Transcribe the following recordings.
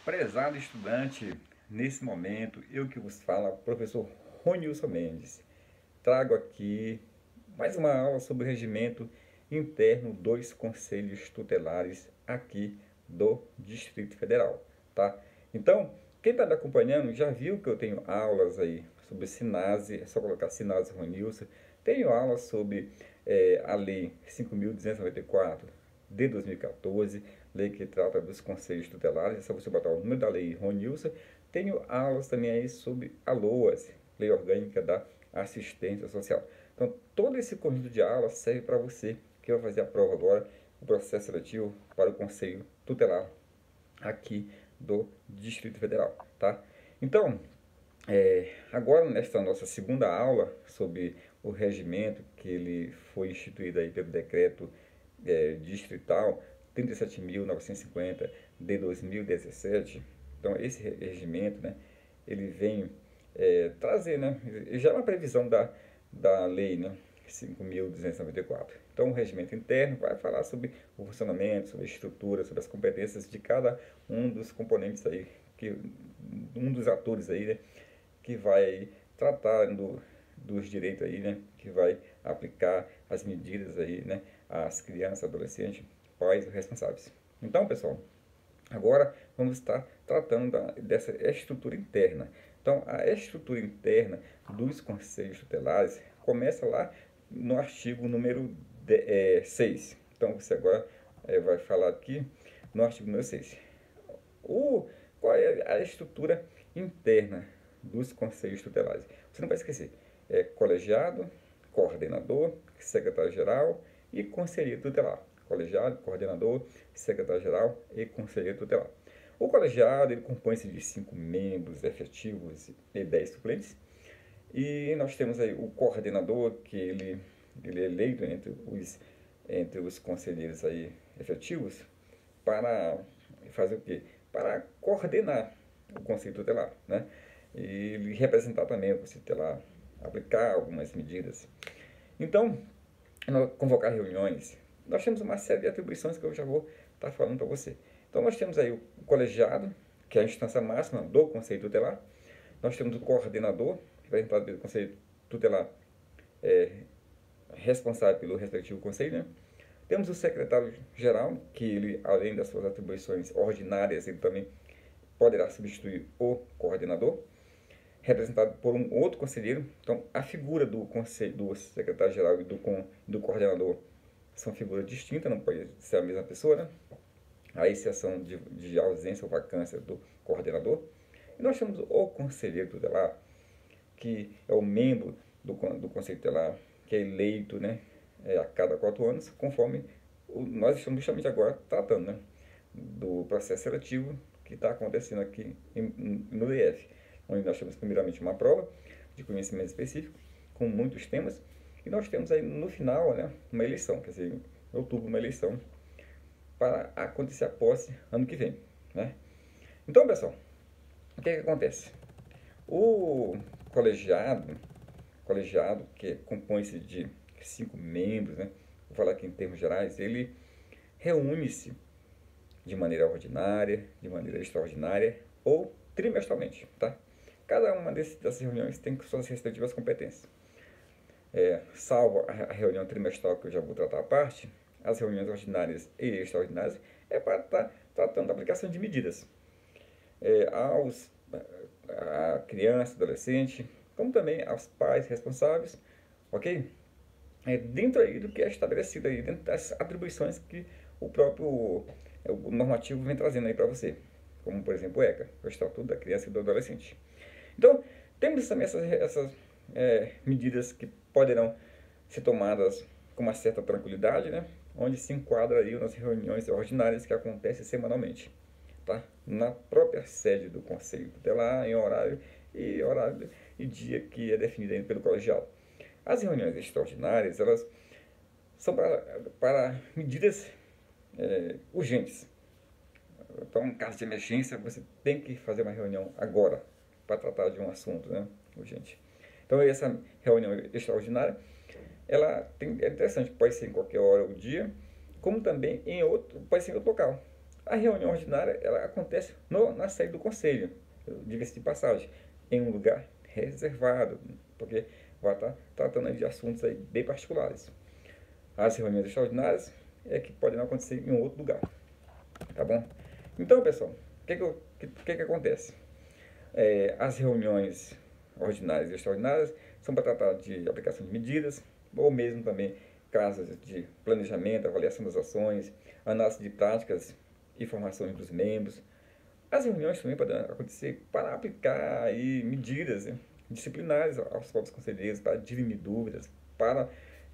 Prezado estudante, nesse momento, eu que vos falo, professor Ronilson Mendes, trago aqui mais uma aula sobre o regimento interno dos conselhos tutelares aqui do Distrito Federal, tá? Então, quem está me acompanhando já viu que eu tenho aulas aí sobre Sinase, é só colocar Sinase Ronilson, tenho aulas sobre a Lei 5.294 de 2014, lei que trata dos conselhos tutelares, é só você botar o número da lei Ronilson. Tenho aulas também aí sobre a LOAS, Lei Orgânica da Assistência Social. Então, todo esse conjunto de aulas serve para você que vai fazer a prova agora, o processo seletivo para o Conselho Tutelar aqui do Distrito Federal, tá? Então, agora nesta nossa segunda aula sobre o regimento que ele foi instituído aí pelo decreto distrital 37.950 de 2017. Então esse regimento, né, ele vem trazer, né, já é uma previsão da lei, né, 5.294. Então o regimento interno vai falar sobre o funcionamento, sobre a estrutura, sobre as competências de cada um dos componentes aí, um dos atores aí, né, que vai tratar dos direitos aí, né, que vai aplicar as medidas aí, né, às crianças, adolescentes, pais responsáveis. Então, pessoal, agora vamos estar tratando dessa estrutura interna. Então, a estrutura interna dos conselhos tutelares começa lá no artigo número 6. Então, você agora vai falar aqui no artigo número 6. Qual é a estrutura interna dos conselhos tutelares? Você não vai esquecer. Colegiado, coordenador, secretário-geral e conselheiro tutelar. Colegiado, coordenador, secretário-geral e conselheiro tutelar. O colegiado ele compõe-se de 5 membros efetivos e 10 suplentes. E nós temos aí o coordenador, que ele é eleito entre os conselheiros aí efetivos para fazer o quê? Para coordenar o conselho tutelar, né? E ele representar também o conselho tutelar, aplicar algumas medidas. Então, convocar reuniões, nós temos uma série de atribuições que eu já vou estar falando para você. Então, nós temos aí o colegiado, que é a instância máxima do conselho tutelar. Nós temos o coordenador, que vai entrar pelo conselho tutelar responsável pelo respectivo conselho, né? Temos o secretário-geral, que ele, além das suas atribuições ordinárias, ele também poderá substituir o coordenador, representado por um outro conselheiro. Então, a figura do secretário-geral e do coordenador são figuras distintas, não pode ser a mesma pessoa, né? A exceção de ausência ou vacância do coordenador. E nós temos o conselheiro tutelar, que é o membro do conselho tutelar, que é eleito, né, a cada 4 anos, conforme nós estamos justamente agora tratando, né, do processo seletivo que está acontecendo aqui no DF, onde nós temos primeiramente uma prova de conhecimento específico, com muitos temas, e nós temos aí no final, né, uma eleição, quer dizer, em outubro, uma eleição para acontecer a posse ano que vem, né? Então, pessoal, o que acontece? O colegiado que compõe-se de 5 membros, né? Vou falar aqui em termos gerais, ele reúne-se de maneira ordinária, de maneira extraordinária ou trimestralmente, tá? Cada uma dessas reuniões tem suas respectivas competências. Salvo a reunião trimestral, que eu já vou tratar à parte, as reuniões ordinárias e extraordinárias é para estar tratando da aplicação de medidas a criança, adolescente, como também aos pais responsáveis, ok? Dentro aí do que é estabelecido aí, dentro das atribuições que o próprio o normativo vem trazendo aí para você, como por exemplo o ECA, o Estatuto da Criança e do Adolescente. Então, temos também essas medidas que poderão ser tomadas com uma certa tranquilidade, né? Onde se enquadra aí nas reuniões ordinárias que acontecem semanalmente, tá? Na própria sede do Conselho Tutelar, em horário e dia que é definido pelo colegiado. As reuniões extraordinárias, elas são para medidas urgentes. Então, em caso de emergência, você tem que fazer uma reunião agora para tratar de um assunto, né, urgente. Então, essa reunião extraordinária, é interessante, pode ser em qualquer hora do dia, como também pode ser em outro local. A reunião ordinária, ela acontece na sede do conselho, diga-se de passagem, em um lugar reservado, porque vai estar tratando de assuntos aí bem particulares. As reuniões extraordinárias é que podem acontecer em um outro lugar, tá bom? Então, pessoal, o que acontece? As reuniões ordinárias e extraordinárias são para tratar de aplicação de medidas, ou mesmo também casos de planejamento, avaliação das ações, análise de práticas e formações dos membros. As reuniões também podem acontecer para aplicar aí medidas, né, disciplinares aos próprios conselheiros, para dirimir dúvidas, para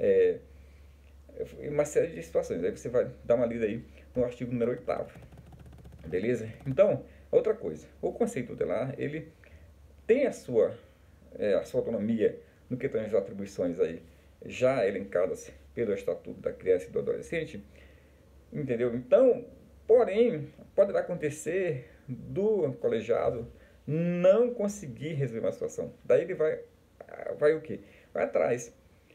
uma série de situações. Aí você vai dar uma lida aí no artigo número 8º. Beleza? Então, outra coisa, o Conselho Tutelar, ele tem a sua autonomia no que tange as atribuições aí já elencadas pelo Estatuto da Criança e do Adolescente, entendeu? Então, porém, poderá acontecer do colegiado não conseguir resolver uma situação. Daí ele vai o quê? Vai atrás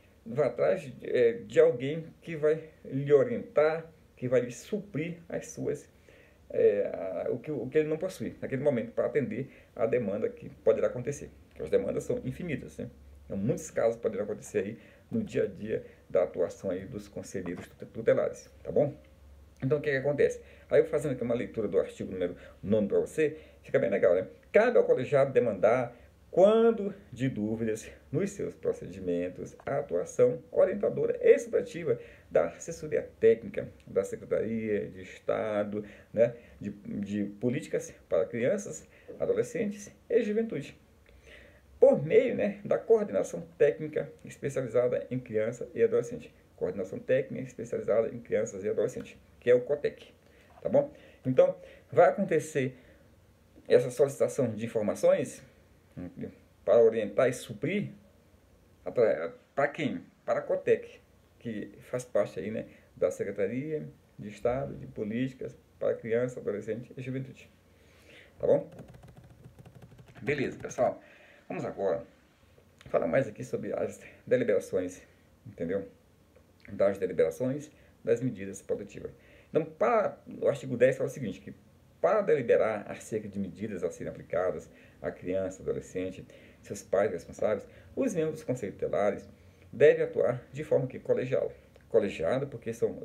de alguém que vai lhe orientar, que vai lhe suprir as suas o que ele não possui naquele momento para atender a demanda que poderá acontecer. Porque as demandas são infinitas, né? Então, muitos casos poderão acontecer aí no dia a dia da atuação aí dos conselheiros tutelares, tá bom? Então, o que acontece? Aí eu fazendo aqui uma leitura do artigo número 9 para você, fica bem legal, né? Cabe ao colegiado demandar, quando de dúvidas nos seus procedimentos, a atuação orientadora e superativa da assessoria técnica da Secretaria de Estado, né, de Políticas para Crianças, Adolescentes e Juventude, por meio, né, da coordenação técnica especializada em criança e adolescente. Coordenação técnica especializada em crianças e adolescentes, que é o COTEC, tá bom? Então, vai acontecer essa solicitação de informações para orientar e suprir para quem? Para a COTEC, que faz parte aí, né, da Secretaria de Estado de Políticas para Criança, Adolescente e Juventude. Tá bom? Beleza, pessoal. Vamos agora falar mais aqui sobre as deliberações, entendeu? Das deliberações das medidas protetivas. Então, o artigo 10 fala o seguinte, que para deliberar acerca de medidas a serem aplicadas à criança, adolescente, seus pais responsáveis, os membros dos conselhos tutelares devem atuar de forma que colegial. Colegiado porque são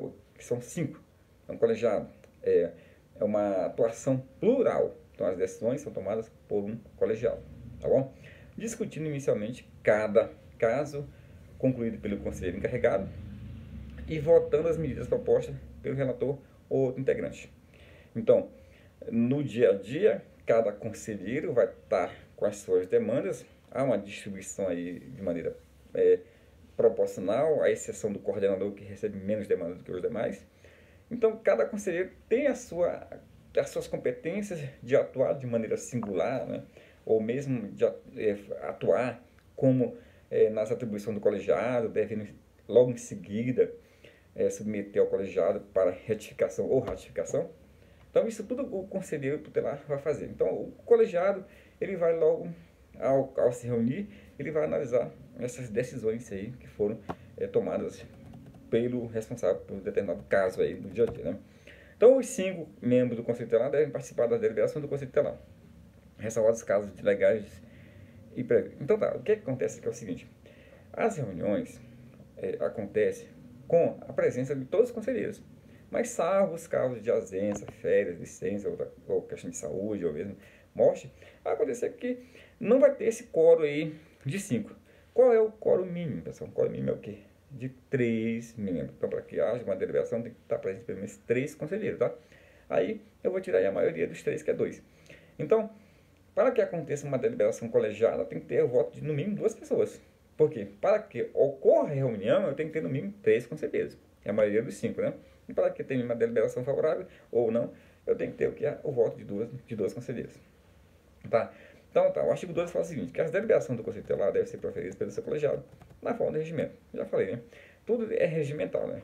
5. É um colegiado. É uma atuação plural. Então, as decisões são tomadas por um colegiado. Tá bom? Discutindo inicialmente cada caso concluído pelo conselheiro encarregado e votando as medidas propostas pelo relator ou outro integrante. Então, no dia a dia, cada conselheiro vai estar com as suas demandas. Há uma distribuição aí de maneira proporcional, à exceção do coordenador, que recebe menos demandas do que os demais. Então, cada conselheiro tem as suas competências de atuar de maneira singular, né? Ou mesmo de atuar como nas atribuições do colegiado, devendo logo em seguida submeter ao colegiado para retificação ou ratificação. Então, isso tudo o conselheiro tutelar vai fazer. Então, o colegiado, ele vai logo, ao se reunir, ele vai analisar essas decisões aí que foram tomadas pelo responsável por um determinado caso aí do dia a dia, né? Então, os 5 membros do conselho tutelar devem participar da deliberação do conselho tutelar, ressalvados os casos de legais e prévios. Então, tá, o que acontece aqui é o seguinte, as reuniões acontecem com a presença de todos os conselheiros, mas salvo os casos de ausência, férias, licença, ou questão de saúde, ou mesmo morte, vai acontecer que não vai ter esse quórum aí de 5. Qual é o quórum mínimo, pessoal? O quórum mínimo é o quê? De 3 membros. Então, para que haja uma deliberação, tem que estar presente pelo menos 3 conselheiros, tá? Aí, eu vou tirar aí a maioria dos 3, que é 2. Então, para que aconteça uma deliberação colegiada, tem que ter o voto de, no mínimo, 2 pessoas. Por quê? Para que ocorra a reunião, eu tenho que ter, no mínimo, 3 conselheiros. É a maioria dos 5, né? E para que tenha uma deliberação favorável ou não, eu tenho que ter o voto de duas conselheiros. Tá? Então, o artigo 12 fala o seguinte, que as deliberações do conselho tutelar devem ser proferidas pelo seu colegiado, na forma do regimento. Já falei, né? Tudo é regimental, né?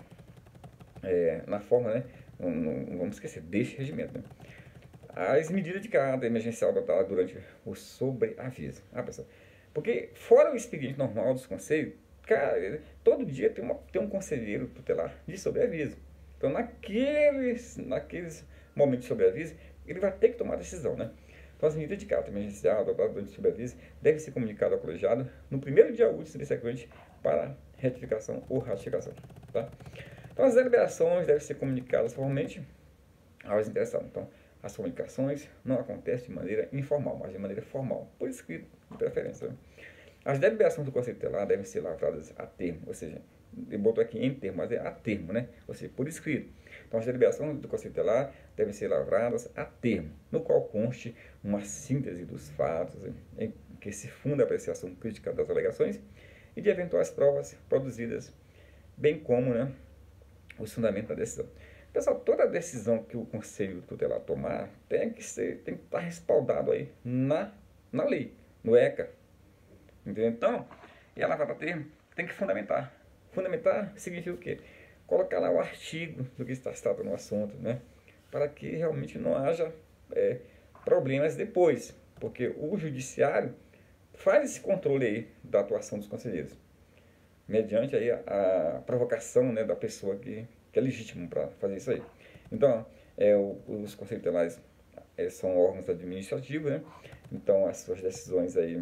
Na forma, né? Não vamos esquecer deste regimento, né? As medidas de caráter emergencial adotadas durante o sobreaviso. Pessoal, porque fora o expediente normal dos conselhos, cara, todo dia tem um conselheiro tutelar de sobreaviso. Então, naqueles momento de sobreaviso, ele vai ter que tomar a decisão, né? Então, as medidas de caráter emergencial, do plano de sobreaviso, devem ser comunicadas ao colegiado no primeiro dia útil subsequente para retificação ou ratificação, tá? Então, as deliberações devem ser comunicadas formalmente aos interessados. Então, as comunicações não acontecem de maneira informal, mas de maneira formal, por escrito, de preferência, né? As deliberações do Conselho Tutelar devem ser lavradas a termo, ou seja, ele botou aqui em termo, mas é a termo, né? Ou seja, por escrito. Então, as deliberações do Conselho Tutelar devem ser lavradas a termo, no qual conste uma síntese dos fatos em que se funda a apreciação crítica das alegações e de eventuais provas produzidas, bem como, né, os fundamentos da decisão. Pessoal, toda decisão que o Conselho Tutelar tomar tem que estar respaldado aí na lei, no ECA. Entendeu? Então, e a lavra termo tem que fundamentar. Fundamentar significa o quê? Colocar lá o artigo do que está citado no assunto, né? Para que realmente não haja problemas depois. Porque o judiciário faz esse controle aí da atuação dos conselheiros, mediante aí a provocação, né, da pessoa que é legítimo para fazer isso aí. Então, os conselhos tutelares são órgãos administrativos, né? Então, as suas decisões aí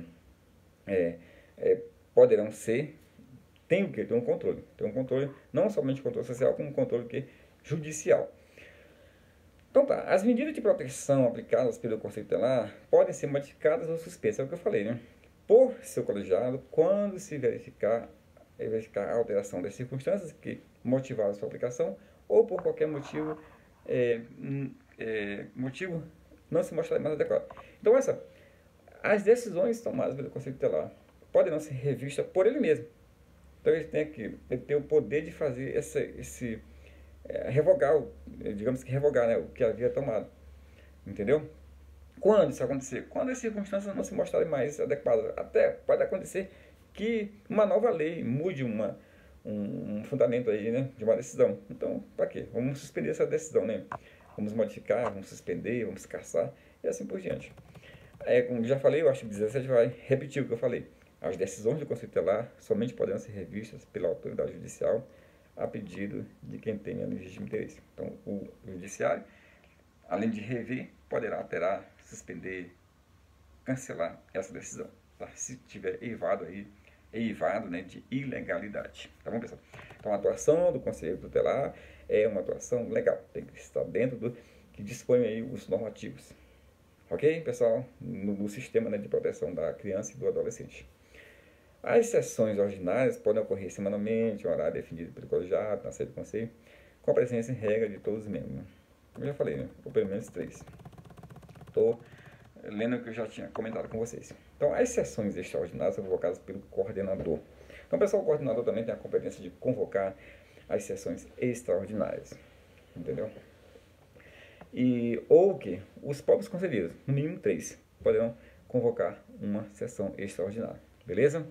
poderão ser, tem o que? Tem um controle. Tem um controle, não somente controle social, como um controle que? Judicial. Então tá, as medidas de proteção aplicadas pelo Conselho Tutelar podem ser modificadas ou suspensas, é o que eu falei, né? Por seu colegiado, quando se verificar a alteração das circunstâncias que motivaram sua aplicação ou por qualquer motivo, motivo não se mostrar mais adequado. Então, as decisões tomadas pelo Conselho Tutelar podem não ser revistas por ele mesmo. Então, ele tem o poder de fazer revogar, digamos que revogar, né, o que havia tomado. Entendeu? Quando isso acontecer? Quando as circunstâncias não se mostrarem mais adequadas. Até pode acontecer que uma nova lei mude um fundamento aí, né, de uma decisão. Então, para quê? Vamos suspender essa decisão, né? Vamos modificar, vamos suspender, vamos cassar e assim por diante. Como já falei, o artigo 17 vai repetir o que eu falei. As decisões do Conselho Tutelar somente poderão ser revistas pela autoridade judicial a pedido de quem tenha legítimo interesse. Então, o judiciário, além de rever, poderá alterar, suspender, cancelar essa decisão, tá? Se tiver eivado, né, de ilegalidade. Tá bom, pessoal? Então, a atuação do Conselho Tutelar é uma atuação legal, tem que estar dentro do que dispõe aí os normativos. Ok, pessoal? No sistema, né, de proteção da criança e do adolescente. As sessões ordinárias podem ocorrer semanalmente, em horário definido pelo colegiado, na sede do conselho, com a presença em regra de todos os membros, né? Eu já falei, né? Ou pelo menos 3. Estou lendo o que eu já tinha comentado com vocês. Então, as sessões extraordinárias são convocadas pelo coordenador. Então, pessoal, o coordenador também tem a competência de convocar as sessões extraordinárias. Entendeu? Ou que os próprios conselheiros, no mínimo 3, poderão convocar uma sessão extraordinária. Beleza?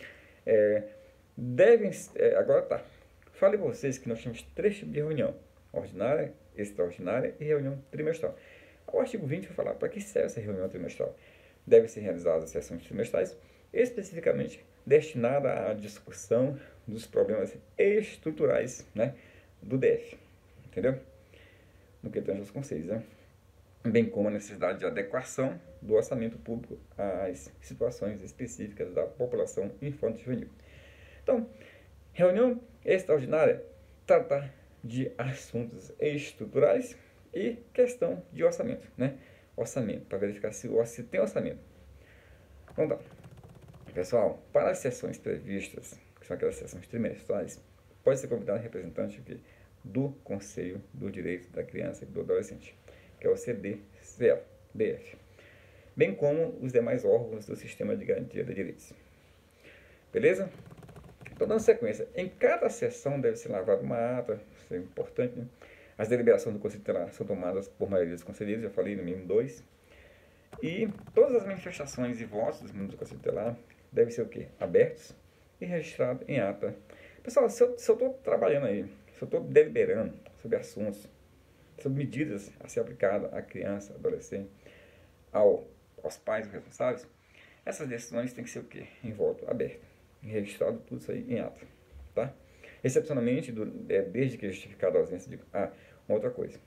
Agora tá. Falei para vocês que nós temos 3 tipos de reunião: ordinária, extraordinária e reunião trimestral. O artigo 20 vai falar para que serve essa reunião trimestral. Devem ser realizadas as sessões trimestrais especificamente destinada à discussão dos problemas estruturais, né, do DF. Entendeu? No que tange aos conselhos, né? Bem como a necessidade de adequação do orçamento público às situações específicas da população infanto-juvenil. Então, reunião extraordinária trata de assuntos estruturais e questão de orçamento, né? Orçamento, para verificar se tem orçamento. Então tá. Pessoal, para as sessões previstas, que são aquelas sessões trimestrais, pode ser convidado representante do Conselho do Direito da Criança e do Adolescente, que é o CDCF-DF, bem como os demais órgãos do Sistema de Garantia de Direitos. Beleza? Então, dando sequência, em cada sessão deve ser lavada uma ata, isso é importante, né? As deliberações do Conselho Tutelar são tomadas por maioria dos conselheiros, já falei, no mínimo 2. E todas as manifestações e votos dos membros do Conselho Tutelar devem ser o quê? Abertos e registrados em ata. Pessoal, se eu estou trabalhando aí, se eu estou deliberando sobre assuntos, sobre medidas a ser aplicadas à criança, adolescente, aos pais responsáveis, essas decisões têm que ser o quê? Em voto aberto, registrado tudo isso aí em ata, tá? Excepcionalmente, desde que justificada a ausência de... uma outra coisa.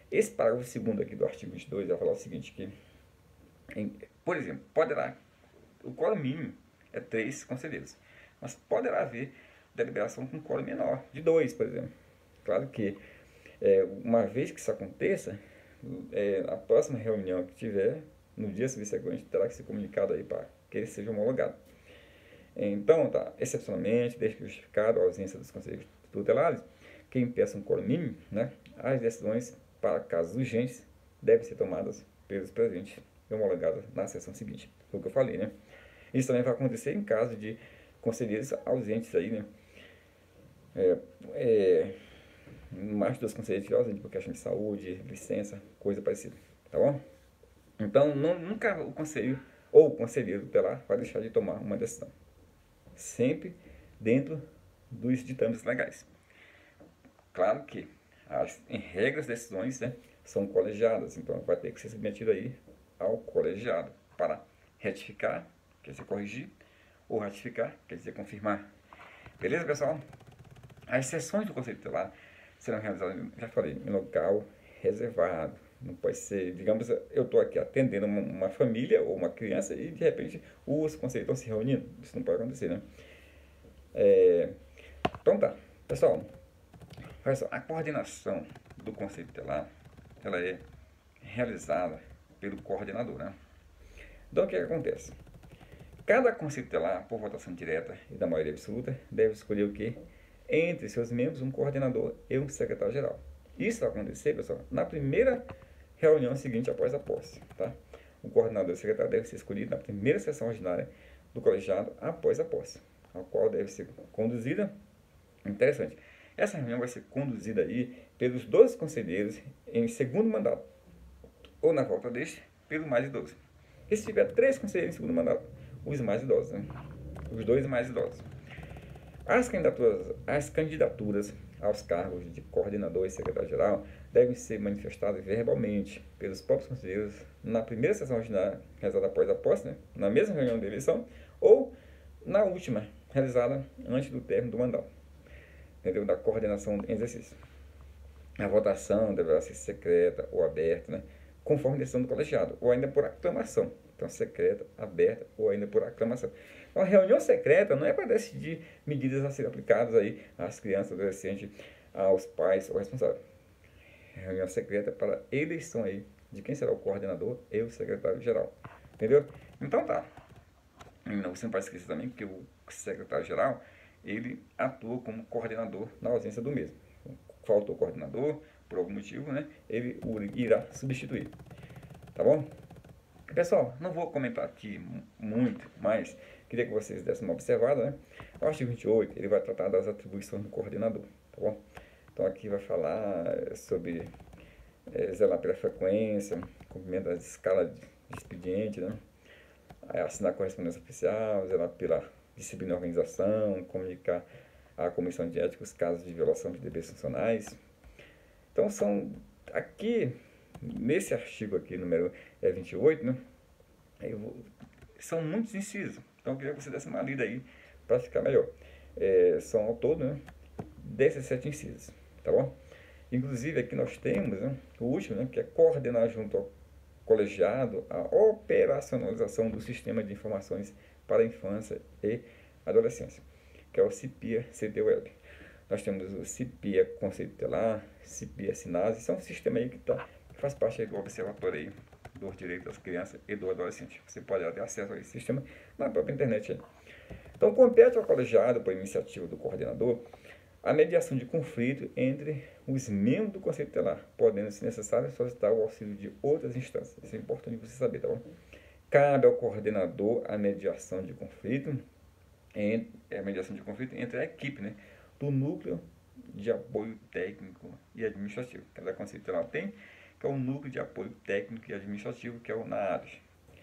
Esse parágrafo segundo aqui do artigo 22 vai falar o seguinte, que, por exemplo, o quórum mínimo é 3 conselheiros, mas poderá haver deliberação com quórum menor, de 2, por exemplo. Claro que, uma vez que isso aconteça, a próxima reunião que tiver, no dia subsequente, terá que ser comunicado aí para que ele seja homologado. Então, excepcionalmente, desde que justificado a ausência dos conselheiros tutelares, que impeça um quórum mínimo, né, as decisões para casos urgentes devem ser tomadas pelos presentes e homologadas na sessão seguinte. Foi o que eu falei, né? Isso também vai acontecer em caso de conselheiros ausentes aí, né? Mais de 2 conselheiros ausentes por questão de saúde, licença, coisa parecida, tá bom? Então, nunca o conselho ou o conselheiro tutelar vai deixar de tomar uma decisão. Sempre dentro dos ditames legais. Claro que, em regra, as decisões, né, são colegiadas, então vai ter que ser submetido aí ao colegiado para retificar, quer dizer corrigir, ou ratificar, quer dizer confirmar. Beleza, pessoal? As sessões do Conselho Tutelar serão realizadas, já falei, em local reservado. Não pode ser, digamos, eu estou aqui atendendo uma família ou uma criança e de repente os conselheiros estão se reunindo. Isso não pode acontecer, né? Então tá, pessoal, olha só, a coordenação do Conselho Tutelar, ela é realizada pelo coordenador, né? Então o que acontece? Cada conselho tutelar, por votação direta e da maioria absoluta, deve escolher o quê? Entre seus membros, um coordenador e um secretário-geral. Isso vai acontecer, pessoal, na primeira reunião seguinte após a posse, tá? O coordenador e o secretário devem ser escolhidos na primeira sessão ordinária do colegiado após a posse, a qual deve ser conduzida, interessante, essa reunião vai ser conduzida aí pelos 12 conselheiros em segundo mandato, ou na volta deste, pelo mais idoso. E se tiver 3 conselheiros em segundo mandato, os mais idosos, né? Os 2 mais idosos. As candidaturas aos cargos de coordenador e secretário-geral devem ser manifestadas verbalmente pelos próprios conselheiros na primeira sessão ordinária realizada após a posse, né? Na mesma reunião de eleição, ou na última, realizada antes do término do mandato, entendeu? Da coordenação em exercício. A votação deverá ser secreta ou aberta, né? Conforme a decisão do colegiado, ou ainda por aclamação. Então, secreta, aberta ou ainda por aclamação. Então, a reunião secreta não é para decidir medidas a serem aplicadas aí às crianças, adolescentes, aos pais ou responsáveis. A reunião secreta é para eleição aí de quem será o coordenador e o secretário-geral. Entendeu? Então tá. Você não pode esquecer também que o secretário-geral, ele atua como coordenador na ausência do mesmo. Faltou o coordenador, por algum motivo, né? Ele o irá substituir. Tá bom? Pessoal, não vou comentar aqui muito, mas queria que vocês dessem uma observada, né? O artigo 28, ele vai tratar das atribuições do coordenador, tá bom? Então aqui vai falar sobre zelar pela frequência, cumprimento das escalas de expediente, né? Assinar correspondência oficial, zelar pela disciplina da organização, comunicar à comissão de ética os casos de violação de deveres funcionais. Então são aqui, nesse artigo aqui, número 28, né? São muitos incisos. Então eu queria que você desse uma lida aí para ficar melhor. São ao todo, né, 17 incisos, tá bom? Inclusive aqui nós temos, né, o último, né, que é coordenar junto ao colegiado a operacionalização do Sistema de Informações para a Infância e Adolescência, que é o CIPIA-CTWeb. Nós temos o CIPIA Conselho Tutelar, CIPIA Sinase, são um sistema aí que faz parte aí do observatório aí dos direitos das crianças e do adolescente. Você pode ter acesso a esse sistema na própria internet aí. Então, compete ao colegiado, por iniciativa do coordenador, a mediação de conflito entre os membros do Conselho Tutelar, podendo, se necessário, solicitar o auxílio de outras instâncias. Isso é importante você saber, tá bom? Cabe ao coordenador a mediação de conflito, entre a equipe, né, do núcleo de apoio técnico e administrativo. Cada Conselho Tutelar tem, que é o núcleo de apoio técnico e administrativo, que é o NAADES.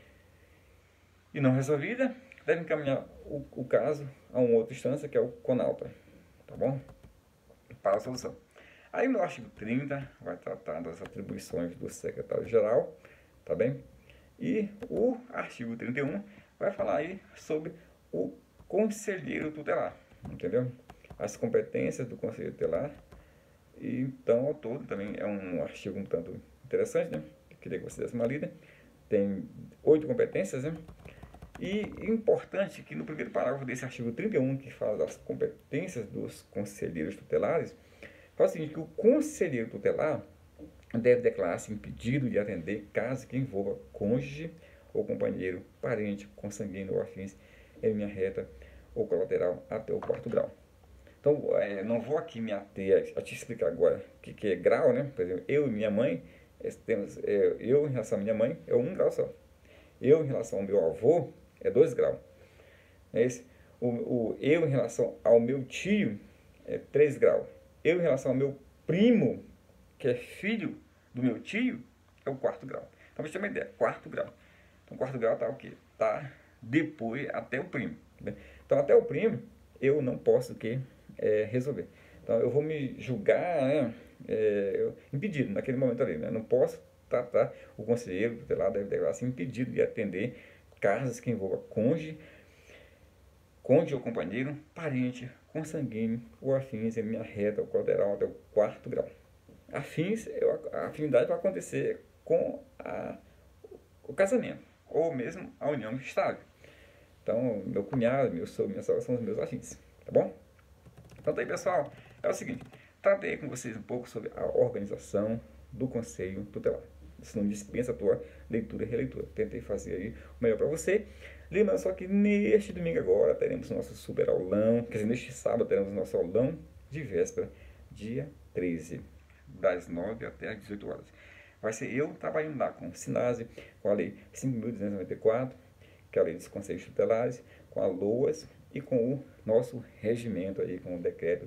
E não resolvida, deve encaminhar o caso a uma outra instância, que é o CONALTA, tá bom? Para a solução. Aí no artigo 30 vai tratar das atribuições do secretário-geral, tá bem? E o artigo 31 vai falar aí sobre o conselheiro tutelar, entendeu? As competências do conselheiro tutelar, E, então, ao todo, também é um artigo um tanto interessante, né? Eu queria que você desse uma lida. Tem 8 competências, né? E importante que no primeiro parágrafo desse artigo 31, que fala das competências dos conselheiros tutelares, fala o seguinte, que o conselheiro tutelar deve declarar-se impedido de atender caso que envolva cônjuge ou companheiro, parente, consanguíneo ou afins, em linha reta ou colateral até o quarto grau. Então, não vou aqui me ater a te explicar agora o que é grau, né? Por exemplo, eu e minha mãe, eu em relação à minha mãe é 1 grau só. Eu em relação ao meu avô é 2 graus. É esse. Eu em relação ao meu tio é 3 graus. Eu em relação ao meu primo, que é filho do meu tio, é o 4 grau. Então, você tem uma ideia, 4 grau. Então, 4 grau tá o quê? Tá depois até o primo. Né? Então, até o primo, eu não posso o quê? Resolver. Então, eu vou me julgar, né, impedido naquele momento ali. Né? Não posso tratar, o conselheiro tutelar deve declarar-se impedido de atender casos que envolvam cônjuge ou companheiro, parente, consanguíneo ou afins em linha reta ou colateral até o 4 grau. Afins, a afinidade vai acontecer com o casamento, ou mesmo a união estável. Então, meu cunhado, meu sogro, minha sogra são os meus afins, tá bom? Então, tá aí, pessoal, é o seguinte, tratei com vocês um pouco sobre a organização do Conselho Tutelar. Isso não dispensa a tua leitura e releitura. Tentei fazer aí o melhor para você. Lembrando só que neste domingo agora teremos o nosso super aulão, quer dizer, neste sábado teremos o nosso aulão de véspera, dia 13, das 9 até as 18 horas. Vai ser eu trabalhando lá com o SINASE, com a Lei 5.294, que é a Lei dos Conselhos Tutelares, com a LOAS e com o nosso regimento aí, com o decreto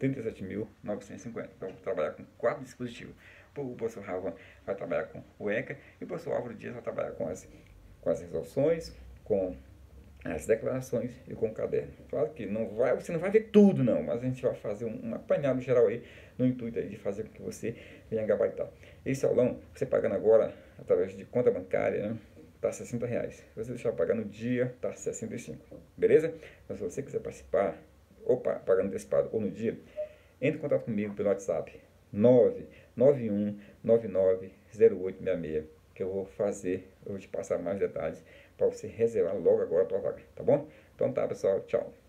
37.950. Então, vou trabalhar com 4 dispositivos. O professor Ravan vai trabalhar com o ECA e o professor Álvaro Dias vai trabalhar com as resoluções, com as declarações e com o caderno. Claro que você não vai ver tudo não, mas a gente vai fazer um apanhado geral aí, no intuito aí de fazer com que você venha gabaritar. Esse aulão, você pagando agora através de conta bancária, né, tá R$60. Se você deixar pagar no dia, tá R$65. Beleza? Então, se você quiser participar, ou pagando antecipado ou no dia, entre em contato comigo pelo WhatsApp 991990866, que eu vou te passar mais detalhes para você reservar logo agora a tua vaga, tá bom? Então tá, pessoal, tchau.